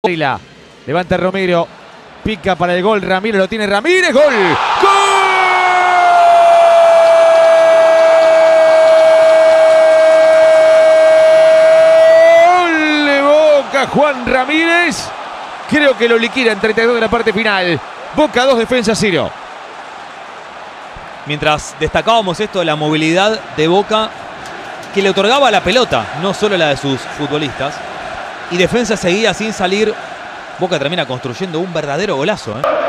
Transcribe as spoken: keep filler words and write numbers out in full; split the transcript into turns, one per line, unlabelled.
Levanta Romero. Pica para el gol. Ramírez lo tiene. Ramírez. Gol. ¡Gol! De Boca, Juan Ramírez. Creo que lo liquida en treinta y dos de la parte final. Boca dos, Defensa cero.
Mientras destacábamos esto de la movilidad de Boca, que le otorgaba la pelota, no solo la de sus futbolistas, y Defensa seguía sin salir, Boca termina construyendo un verdadero golazo, ¿eh?